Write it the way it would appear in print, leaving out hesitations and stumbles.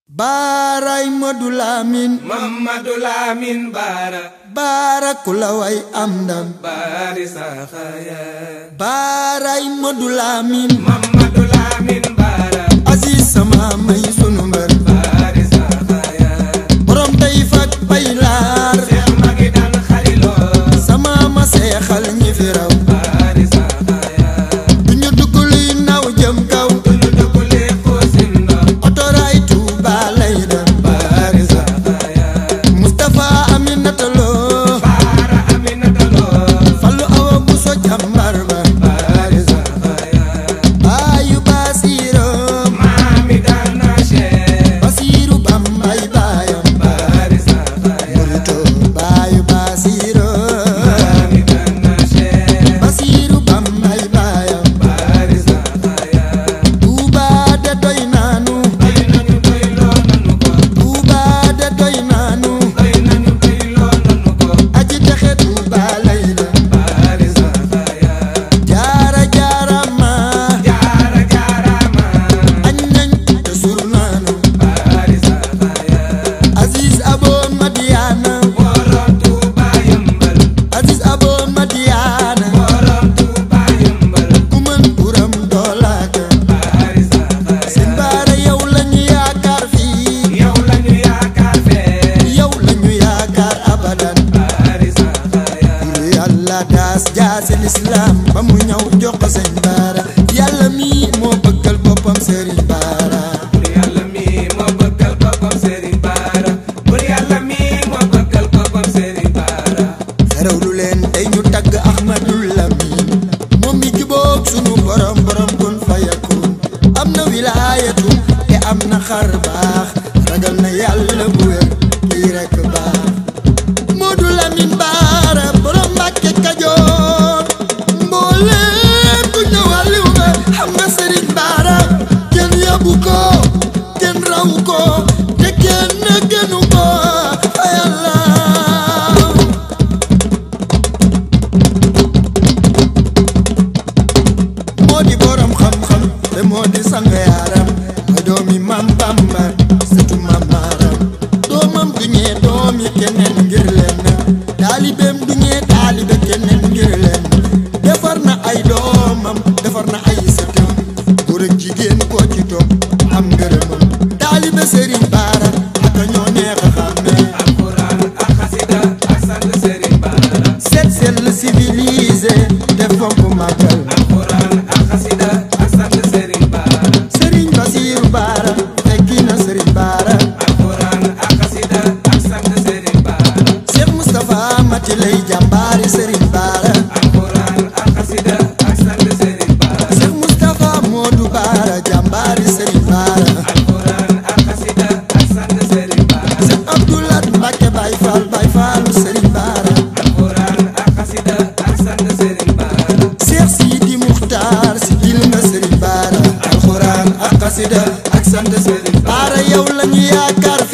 Baaraay Madu Lamin Mamadu Lamin Baara baara ku la way am ndam baari saxaaya baaraay Madu Lamin Mamadu Lamin Baara Aziz sama may sunu mbër baari saxaaya borom tey fak bay laar Seex magi daan xariloo sama ma seexal ñi fi raw baari saxaaya duñu dugg luy naw jëm kaw duñu dugg lee xoosin ndox otoraay Tuuba lay dem baari saxaaya Mustafa Aminata Lo Baara Aminata Lo Fallu Awa Buso jàmbar ba baari saxaaya baayu Basiiro maami daan na Cheikh Basiiru Bambay baayam baari saxaaya murito baayu Basiiro maami daan na Cheikh Basiiru Bambay baayam baari saxaaya Tuuba de doy naanu doy nañu doyloo nañu ko Tuuba de doy naanu doy nañu doyloo nañu ko aji texe Tuuba lay dem baari saxaaya jaara jaarama jaara jaarama añ nañ te sur naanu baari saxaaya Aziz Abo Madiana borom Tuuba yëmbal Aziz Abo Madiana borom Tuuba yëmbal ku mën buram doolaaka baari seen saxaaya baara yow lañu yaakaar fii yow lañu yaakaar fee yow lañu yaakaar abadan baari saxaaya lu yàlla daas jaasi lislaam ba mu ñëw jox ko seen baara yàlla mi moo bëggal boppam Serigne Bara bur yàlla mi moo bëggal boppam Serigne Bara bur yàlla mi moo bëggal boppam Serigne Bara xerew lu leen tey ñu tagg Ahmadul Lamin moom mi jubóog sunu borom borom kun fayakun am na wilaayatu te am na xar baax ragal na yàlla bu wér kii rekk baax Madu Lamin Baara borom Mbàkke Kajoor mbooleem ku ñëwaliw nga xam nga Serigne Bara kenn yabu ko kenn raw ko te kenn gënu ko fa yàlla moo di borom xam-xam te moo di sang yaaram mooy doomi Mam Bamba sëtu Mam Maaram doomam du ñee doomi keneen ngir leen taalibeem du ñee taalibe keneen ngir leen defar na ay doomam defar na ay sëtam góor ak jigéen koo ci topp am ngërëmam taalibe Serigne Bara ak ñoo neex a xàmmee alquran ak xasida ak sant Serigne Bara seet sell civilisé te fonk màggal alquran ak xasida ak sant Serigne Bara Serigne Basiiru Bara fekki na Serigne Bara alquran ak xasida ak sant Serigne Bara Cheikh Moustapha Mati lay jàmbaari Serigne Bara alquran ak xasida ak sant Serigne Bara Cheikh Moustapha Modou Bara jàmbaari Serigne Bara alquran ak xasida ak sant Serigne Bara Cheikh Abdoulaat Mbacke Baye Fall Baye Fallu Serigne Bara alquran ak xasida ak sant Serigne Bara Cheikh Sidi Muxtaar si jil nga Serigne Bara alxuraan ak xasida ak sant Serigne Bara yow lañu yaakaar